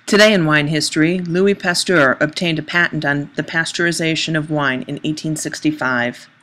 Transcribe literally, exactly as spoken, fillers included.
Today in wine history, Louis Pasteur obtained a patent on the pasteurization of wine in eighteen sixty-five.